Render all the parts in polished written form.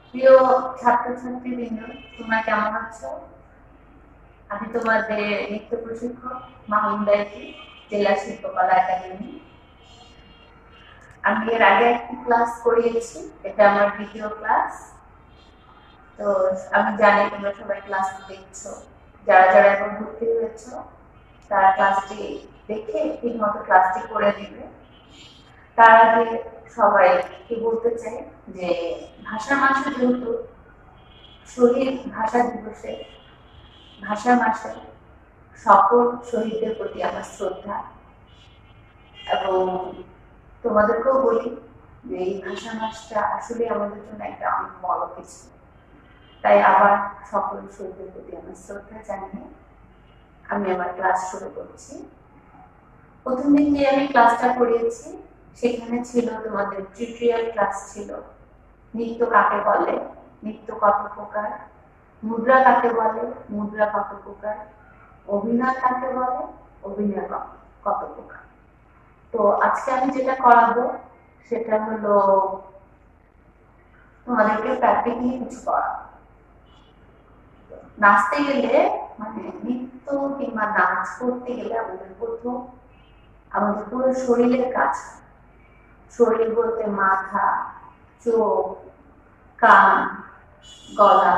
প্রিয় ছাত্রছাত্রীবৃন্দ, তোমরা কেমন আছো? আমি তোমাদের নৃত্য প্রশিক্ষক মাহমুদা ইতি, জেলা শিল্পকলা একাডেমি। আমি এর আগে একটি ক্লাস করিয়েছি, এটা আমার দ্বিতীয় ক্লাস। তো আমি জানি তোমরা সবাই ক্লাসটি দেখছো। যারা যারা এখন ভর্তি হয়েছো তারা ক্লাসটি দেখে ঠিকমতো ক্লাসটি করে দিবে। তার আগে সবাইকে বলতে চাই যে ভাষা মাসে যেহেতু শহীদ ভাষা দিবসে ভাষা মাসে সকল শহীদদের প্রতি আমার শ্রদ্ধা, এবং তোমাদেরকেও বলি যে এই ভাষা মাসটা আসলে আমাদের জন্য একটা অনেক বড় কিছু। তাই আবার সকল শহীদদের প্রতি আমার শ্রদ্ধা জানিয়ে আমি আমার ক্লাস শুরু করছি। প্রথম দিন যে আমি ক্লাসটা করিয়েছি সেখানে ছিল তোমাদের টিউটোরিয়াল ক্লাস ছিল। নৃত্য কাকে বলে, নৃত্য কত প্রকার, মুদ্রা কাকে বলে, মুদ্রা কত প্রকার, অভিনয় কাকে বলে, অভিনয় কত প্রকার। তো আজকে আমি যেটা করাবো সেটা হলো তোমাদেরকে প্র্যাকটিক্যালি কিছু করা। নাচতে গেলে মানে নৃত্য কিংবা নাচ করতে গেলে আমাদের পুরো শরীরের কাজ। শরীর বলতে মাথা, চোখ, কান, গলা,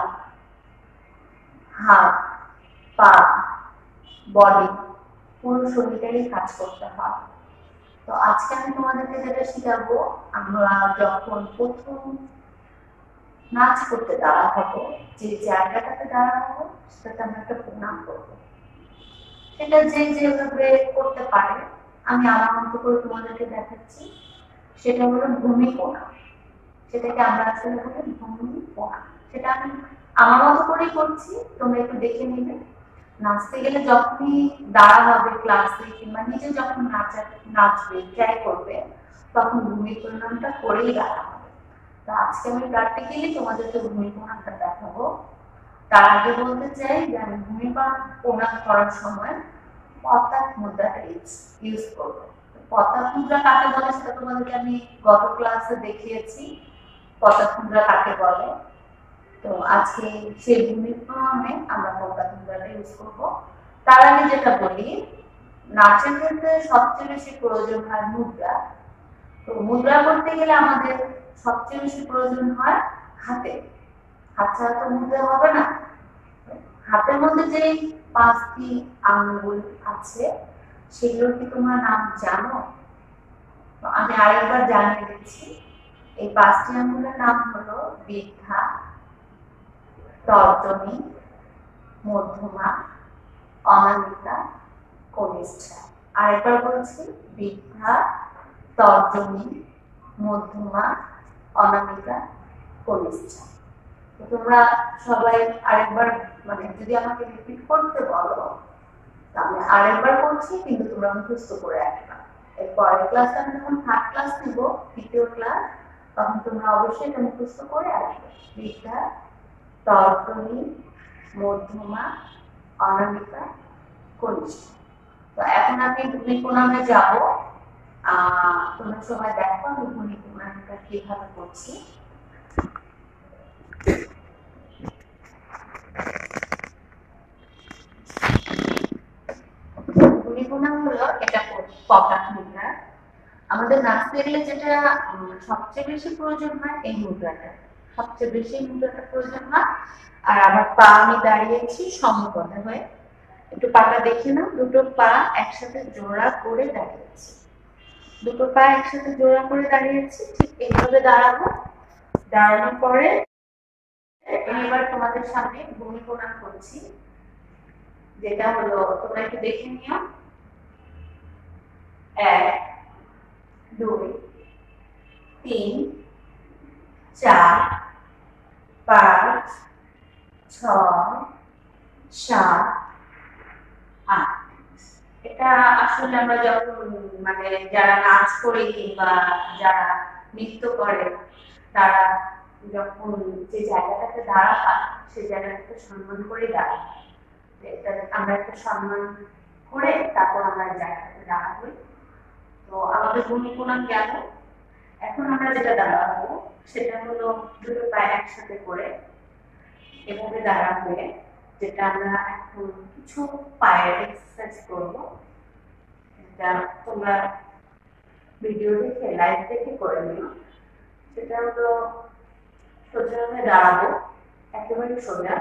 হাত, পা, বডি, পুরো শরীরেরই কাজ করতে হয়। তো আজকে আমি তোমাদেরকে যেটা শিখাবো, আমরা যখন প্রথম নাচ করতে দাঁড়া হবো, যে জায়গাটাতে দাঁড়া হবো সেটাতে আমরা একটা প্রণাম করবো। সেটা যে যেভাবে করতে পারে, আমি আমার মতো করে তোমাদেরকে দেখাচ্ছি। সেটা হলো ভূমি প্রণাম। সেটাকে আমরা আসলে বলি ভূমি প্রণাম। সেটা আমি আমার মতো করেই করছি, তোমরা একটু দেখে নিবে। নাচতে গেলে যখনই দাঁড়া হবে ক্লাসে কিংবা নিজে যখন নাচবে ট্রাই করবে, তখন ভূমি প্রণামটা করেই দাঁড়া হবে। তো আজকে আমি প্র্যাকটিক্যালি তোমাদেরকে ভূমি প্রণামটা দেখাবো। তার আগে বলতে চাই যে আমি ভূমি প্রণাম করার সময় পতাক মুদ্রাটা ইউজ করবো। পতাক মুদ্রা কাকে বলে সেটা তোমাদেরকে আমি গত ক্লাসে দেখিয়েছি, পতাক মুদ্রা কাকে বলে। তো আজকে সেই ভূমি প্রণামে আমরা পতাক মুদ্রাটা ইউজ করবো। তার আগে যেটা বলি, নাচের ক্ষেত্রে সবচেয়ে বেশি প্রয়োজন হয় মুদ্রা। তো মুদ্রা করতে গেলে আমাদের সবচেয়ে বেশি প্রয়োজন হয় হাতে। হাত ছাড়া তো মুদ্রা হবে না। হাতের মধ্যে যে 5টি আঙ্গুল আছে সেগুলোর কি তোমরা নাম জানো? আমি আরেকবার জানিয়ে দিচ্ছি। এই 5টি আঙ্গুলের নাম হলো বৃদ্ধা, তর্জনী, মধ্যমা, অনামিকা, কনিষ্ঠা। আরেকবার বলছি, বৃদ্ধা, তর্জনী, মধ্যমা, অনামিকা, কনিষ্ঠা। তোমরা সবাই আরেকবার মানে যদি আমাকে রিপিট করতে বলো তাহলে আরেকবার করছি, কিন্তু তোমরা মুখস্থ করে আসবা। এর পরের ক্লাসে আমি যখন থার্ড ক্লাস নিব, তৃতীয় ক্লাস, তখন তোমরা অবশ্যই এটা মুখস্থ করে আসবে। বৃদ্ধা, তর্জনী, মধ্যমা, অনামিকা, কনিষ্ঠা। তো এখন আমি ভূমি প্রণামে যাব। তোমরা সবাই দেখো আমি ভূমি প্রণামটা কিভাবে করছি। ভূমি প্রণাম হলো এটা পতাক মুদ্রা। আমাদের নাচতে গেলে যেটা সবচেয়ে বেশি প্রয়োজন হয় এই মুদ্রাটা, সবচেয়ে বেশি মুদ্রাটা প্রয়োজন হয়। আর আমার পা আমি দাঁড়িয়েছি সমপদে হয়ে। একটু পাটা দেখে নাও, দুটো পা একসাথে জোড়া করে দাঁড়িয়েছি। দুটো পা একসাথে জোড়া করে দাঁড়িয়েছি, ঠিক এইভাবে দাঁড়াবো। দাঁড়ানোর পরে এবার তোমাদের সামনে ভূমি প্রণাম করছি, যেটা হলো তোমরা একটু দেখে নিও। 1, 2, 3, 4, 5, 6, 7, 8। এটা আসলে আমরা যখন মানে যারা নাচ করে কিংবা যারা নৃত্য করে তারা যখন যে জায়গাটাতে দাঁড়া হয় সেই জায়গাটাকে সম্মান করে দাঁড়ায়। এটা আমরা একটা সম্মান করে তারপর আমরা জায়গাটাতে দাঁড়াবো। তো আমাদের ভূমি প্রণাম গেল। এখন আমরা যেটা দাঁড়াবো সেটা হলো দুটো পায়ে একসাথে করে এভাবে দাঁড়া হয়ে, যেটা আমরা এখন কিছু পায়ের এক্সারসাইজ করব। এটা তোমরা ভিডিও দেখে লাইভ দেখে করে নিও। সেটা হলো সোজা হয়ে দাঁড়াবো, একেবারে সোজা।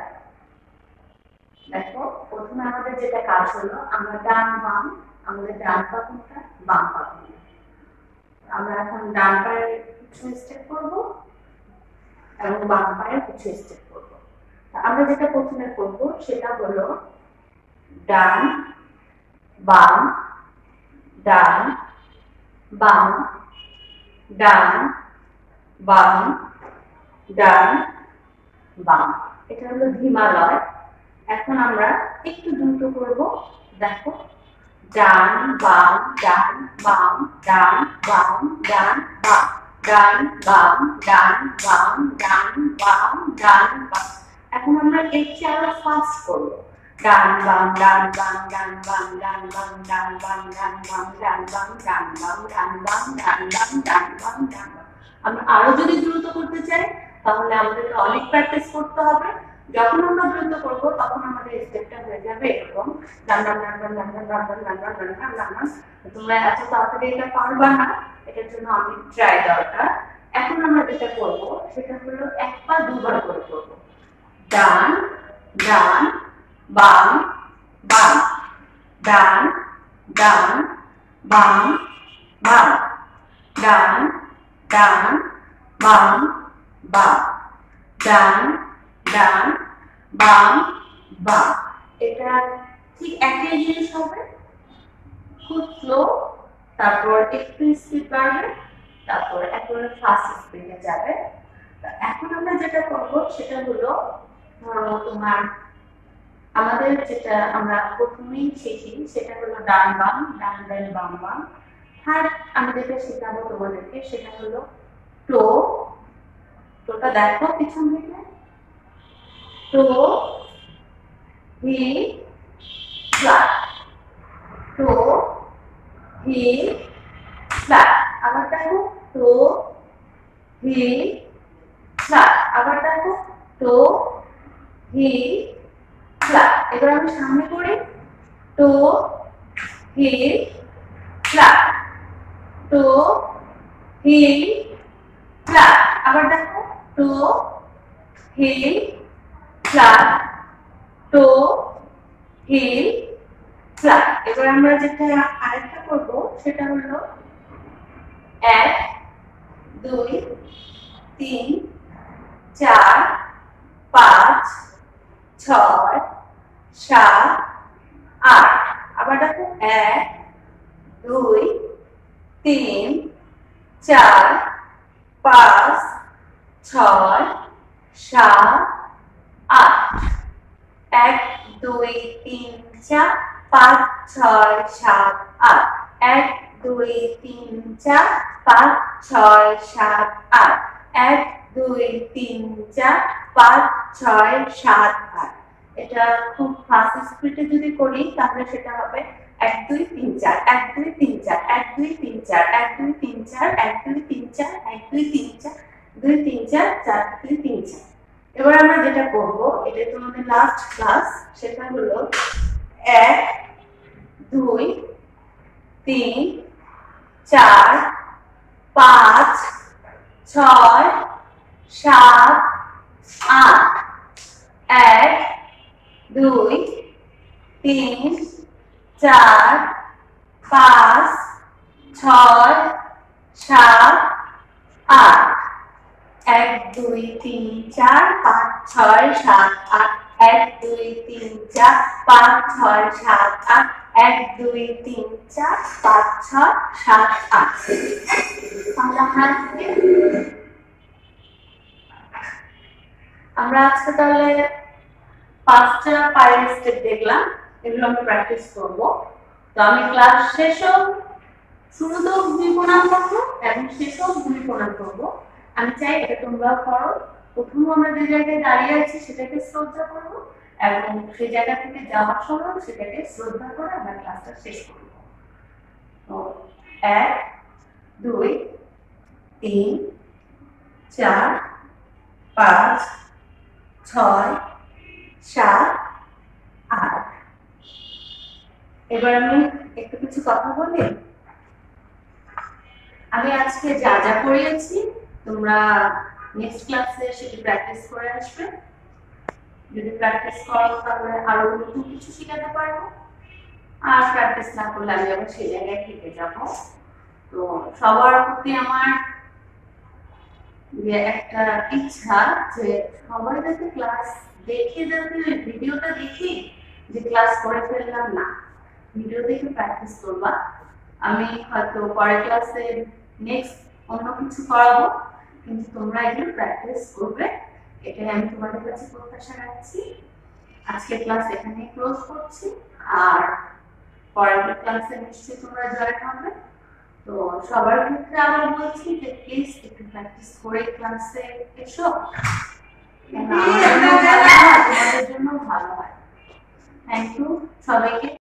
দেখো প্রথমে আমাদের যেটা কাজ হলো, আমরা ডান বাম, আমাদের ডান পা কোনটা, বাম পা কোনটা। আমরা এখন ডান পায়ের কিছু স্টেপ করব এবং বাম পায়ের কিছু স্টেপ করব। আমরা যেটা প্রথমে করব সেটা হলো ডান বাম, ডান বাম, ডান বাম, ডান বাম। এটা হলো হিমালয়। এখন আমরা একটু দ্রুত করব। দেখো ডান বাম, ডান বাম, ডান বাম, ডান বাম, ডান বাম, ডান বাম, ডান বাম, ডান বাম। এখন আমরা এর চেয়ে আরো ফাস্ট করবো। ডান বাম, ডান বাম, ডান বাম, ডান বাম, ডান বাম, ডান বাম, ডান বাম, ডান বাম, ডান বাম, ডান বাম, ডান বাম, ডান বাম। আমরা আরো যদি দ্রুত করতে চাই তাহলে আমাদেরকে অনেক প্র্যাকটিস করতে হবে। যখন আমরা দ্রুত করবো তখন আমাদের স্টেপটা হয়ে যাবে এরকম, ডান ডান ডান ডান ডান ডান ডান ডান ডান ডান ডান ডান ডান। তোমরা এত তাড়াতাড়ি এটা পারবা না, এটার জন্য অনেক ট্রাই দরকার। এখন আমরা যেটা করবো সেটা হলো এক পা দুবার করে করবো। ডান ডান বাম বাম, ডান ডান বাম বাম, ডান ডান বাম বাম, ডান ডান বাম বাম। এটা ঠিক একই জিনিস হবে, খুব স্লো, তারপর একটু স্পিড বাড়বে, তারপর একেবারে ফাস্ট স্পিডে যাবে। এখন আমরা যেটা করব সেটা হলো তোমার আমাদের যেটা আমরা প্রথমেই শিখি সেটা হলো ডান বাম, ডান ডান বাম বাম। থার্ড আমি যেটা শেখাবো তোমাদেরকে সেটা হলো টো। টোটা দেখো পিছন থেকে, টো হি ফ্ল্যাট, টো হি ফ্ল্যাট। আবার দেখো টো হি ফ্ল্যাট, আবার দেখো টো হি ফ্ল্যাট। এবার আমি সামনে করি, টো হি ফ্ল্যাট, টো হি ফ্ল্যাট। আবার দেখো টো হি ফ্ল্যাট, টো হি ফ্ল্যাট। এবার আমরা যেটা আরেকটা করব সেটা হলো 1 2 3 4 5 6 7 8। আবার দেখো 1 2 3 4 5 6 7 8। 1 2 3 4 5 6 7 8, 1 2 3 4 5 6 7 8, 1 2 3 4 5 6 7 8। এটা খুব ফাস্ট স্পিডে যদি করি তাহলে সেটা হবে 1 2 3 4 1 2 3 4 1 2 3 4 1 2 3 4 1 2 3 4 1 2 3 4 2 3 4 4 2 3 4। এবার আমরা যেটা করব, এটা তোমাদের লাস্ট ক্লাস, সেটা হলো 1 2 3 4 5 6 7 8, 1 2 3 4 5 6 7 8, 1 2 3 4 5 6 7 8, 1 2 3 4 5 6 7 8, 1 2 3 4 5 6 7 8। আমরা আজকে তাহলে 5টা পায়ের স্টেপ দেখলাম, এগুলো আমরা প্র্যাকটিস করব। তো আমি ক্লাস শেষেও শুরুতেও 2 প্রণাম করবো এবং শেষেও 2 প্রণাম করবো। আমি চাই এটা তোমরাও করো। প্রথমে আমরা যে জায়গায় দাঁড়িয়ে আছি সেটাকে শ্রদ্ধা করবো এবং সেই জায়গা থেকে যাওয়ার সময় সেটাকে শ্রদ্ধা করে আমরা ক্লাসটা শেষ করব। তো 1 2 3 4 5 6 7 8। এবার আমি একটু কিছু কথা বলি। আমি আজকে যা যা করিয়েছি তোমরা নেক্সট ক্লাসে সেটা প্র্যাকটিস করে আসবে। যদি প্র্যাকটিস করো তাহলে আরো নতুন কিছু শেখাতে পারবো, আর প্র্যাকটিস না করলে আমি আবার সেই জায়গায় থেকে যাব। তো সবার প্রতি আমার যে একটা ইচ্ছা যে সবাই যাতে ক্লাস দেখে, যাতে ভিডিওটা দেখি যে ক্লাস করে ফেললাম না, ভিডিও দেখে প্র্যাকটিস করবা। আমি হয়তো পরের ক্লাসে নেক্সট অন্য কিছু করাবো, কিন্তু তোমরা এগুলো প্র্যাকটিস করবে, এটাই আমি তোমাদের কাছে প্রত্যাশা রাখছি। আজকে ক্লাস এখানেই ক্লোজ করছি, আর পরের ক্লাসে নিশ্চয়ই তোমরা জয়েন হবে। তো সবার ক্ষেত্রে আমি বলছি যে প্লিজ একটু প্র্যাকটিস করে ক্লাসে এসো, তোমাদের জন্য ভালো হয়। থ্যাংক ইউ সবাইকে।